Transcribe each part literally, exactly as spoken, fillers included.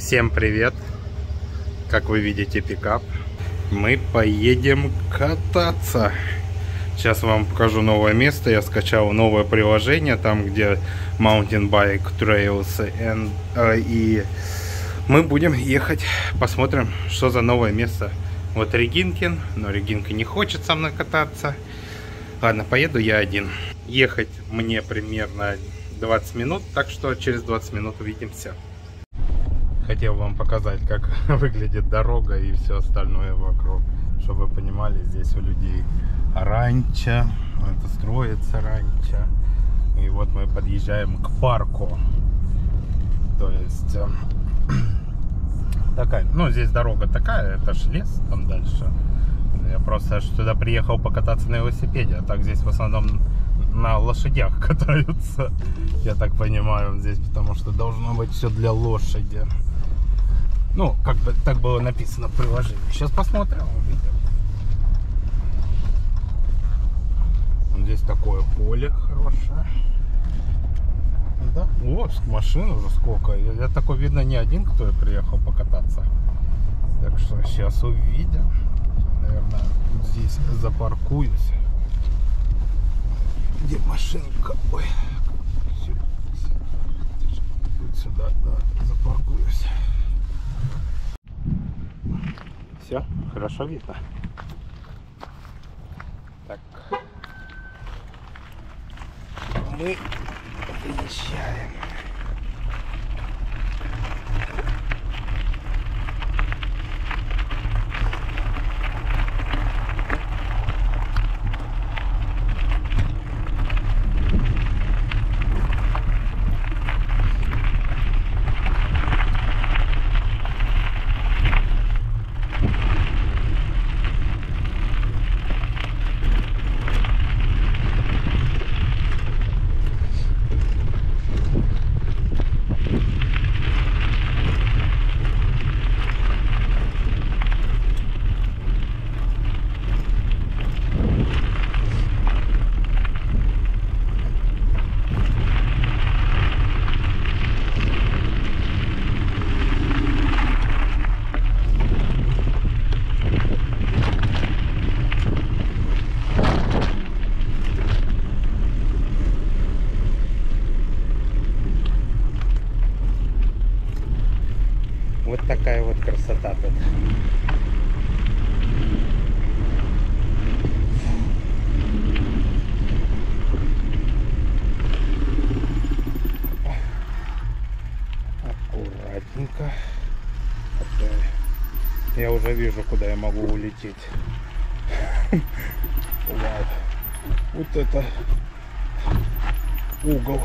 Всем привет! Как вы видите, пикап. Мы поедем кататься. Сейчас вам покажу новое место. Я скачал новое приложение, там где Mountain Bike Trails and, э, и мы будем ехать, посмотрим, что за новое место. Вот Регинкин, но Регинка не хочет со мной кататься. Ладно, поеду я один. Ехать мне примерно двадцать минут, так что через двадцать минут увидимся. Хотел вам показать, как выглядит дорога и все остальное вокруг, чтобы вы понимали, здесь у людей ранчо, это строится ранчо. И вот мы подъезжаем к парку. То есть такая, ну здесь дорога такая, это ж лес там дальше. Я просто сюда приехал покататься на велосипеде, а так здесь в основном на лошадях катаются, я так понимаю, здесь, потому что должно быть все для лошади. Ну, как бы так было написано в приложении. Сейчас посмотрим, увидим. Здесь такое поле хорошее. Да, вот машин уже сколько. Я, я такой, видно, не один, кто приехал покататься. Так что сейчас увидим. Наверное, вот здесь запаркуюсь. Где машинка? Ой. Вот сюда, да, запаркуюсь. Все, хорошо видно. Так. Мы выезжаем. Вот такая вот красота тут. Аккуратненько. Я уже вижу, куда я могу улететь. Вау. Вот это угол.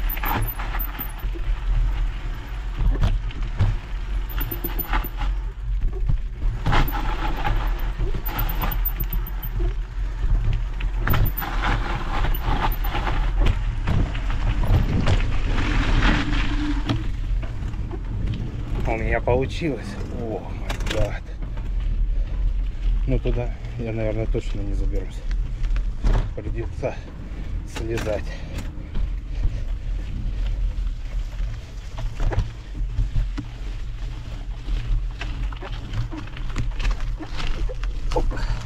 У меня получилось. О, май гад. Ну туда я, наверное, точно не заберусь. Придется слезать. Оп.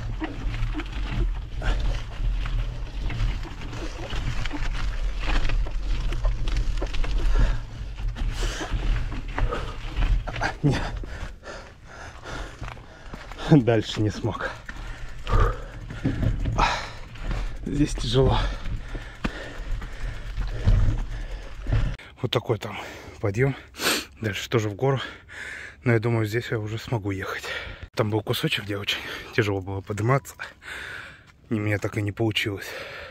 Нет. Дальше не смог. Здесь тяжело. Вот такой там подъем. Дальше тоже в гору. Но я думаю, здесь я уже смогу ехать. Там был кусочек, где очень тяжело было подниматься. И у меня так и не получилось.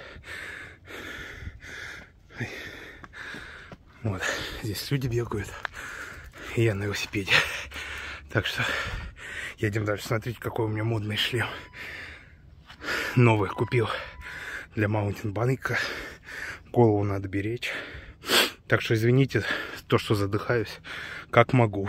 Вот. Здесь люди бегают. И я на велосипеде. Так что едем дальше. Смотрите, какой у меня модный шлем. Новый купил для маунтинбайка. Голову надо беречь. Так что извините, то, что задыхаюсь, как могу.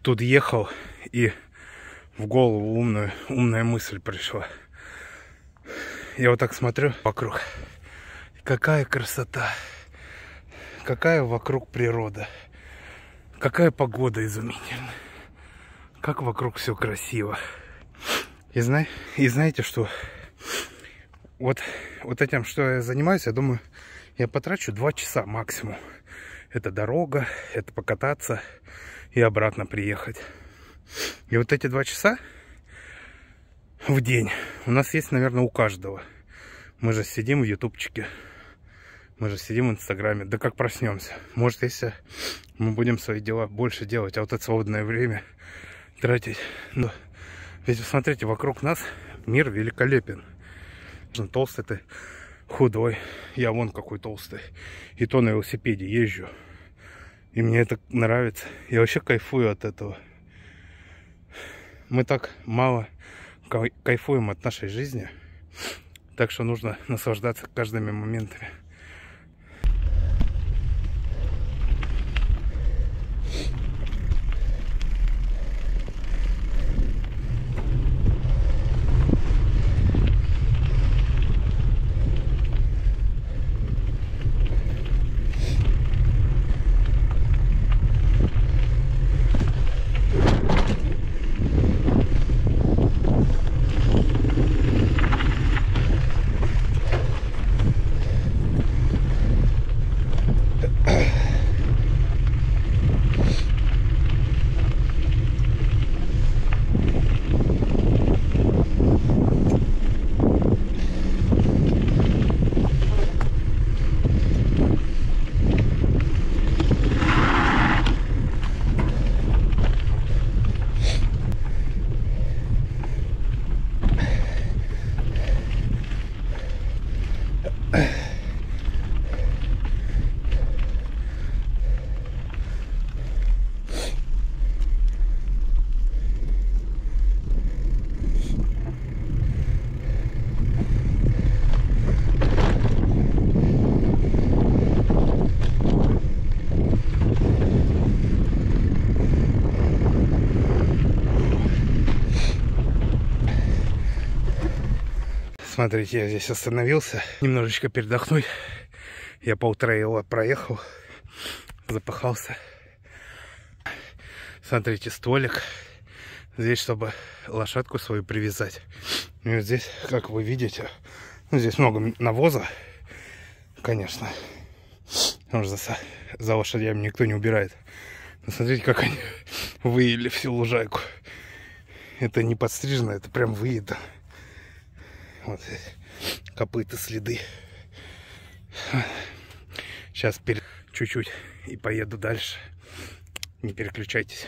тут ехал, и в голову умную, умная мысль пришла. Я вот так смотрю вокруг. Какая красота. Какая вокруг природа. Какая погода изумительная. Как вокруг все красиво. И, зна... и знаете что? Вот, вот этим, что я занимаюсь, я думаю, я потрачу два часа максимум. Это дорога, это покататься и обратно приехать. И вот эти два часа в день у нас есть, наверное, у каждого. Мы же сидим в ютубчике, мы же сидим в инстаграме. Да как проснемся. Может, если мы будем свои дела больше делать, а вот это свободное время тратить. Но ведь посмотрите, вокруг нас мир великолепен. Толстый ты, худой. Я вон какой толстый. И то на велосипеде езжу. И мне это нравится. Я вообще кайфую от этого. Мы так мало кайфуем от нашей жизни. Так что нужно наслаждаться каждыми моментами. Смотрите, я здесь остановился, немножечко передохнуть. Я полтора проехал, запахался. Смотрите, столик. Здесь, чтобы лошадку свою привязать. И вот здесь, как вы видите, ну, здесь много навоза, конечно. Потому что за, за лошадями никто не убирает. Но смотрите, как они выели всю лужайку. Это не подстрижено, это прям выедено. Вот копыта, следы. Сейчас перед чуть-чуть и поеду дальше. Не переключайтесь.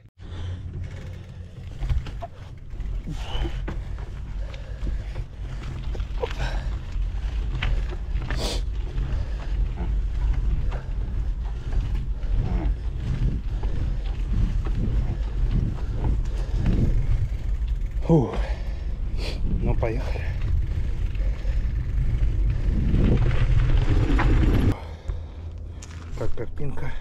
Фу. Ну, поехали. Как картинка.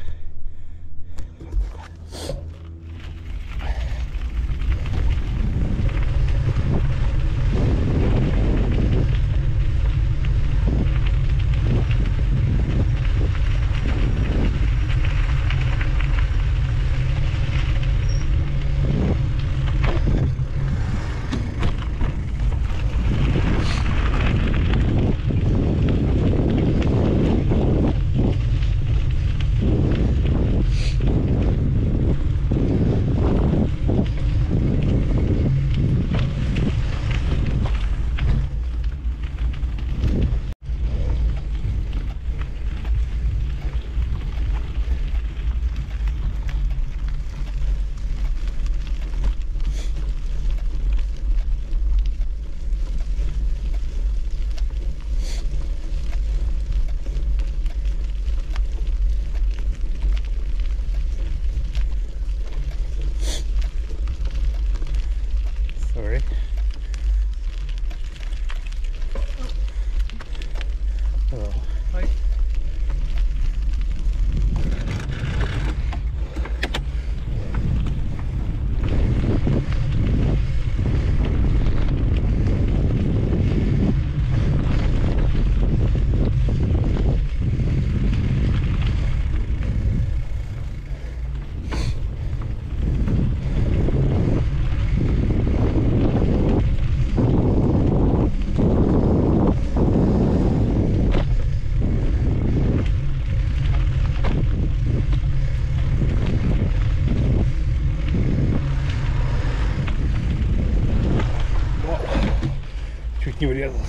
Sorry. Hello. Hi. лезут.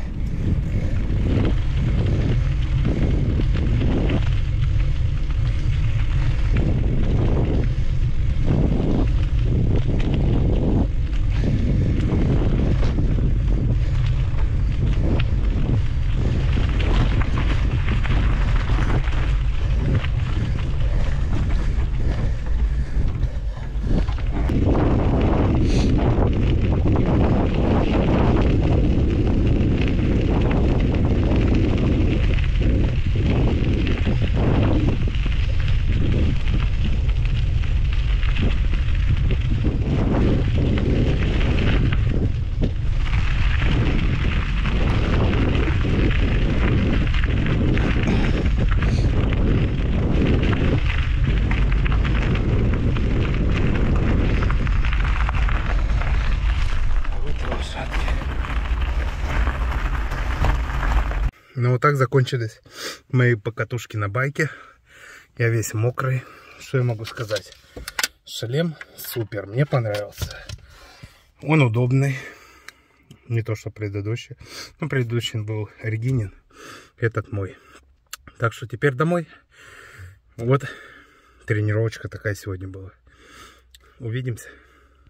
Ну вот так закончились мои покатушки на байке. Я весь мокрый. Что я могу сказать? Шлем супер, мне понравился. Он удобный. Не то, что предыдущий. Но предыдущий был Регинин. Этот мой. Так что теперь домой. Вот тренировочка такая сегодня была. Увидимся.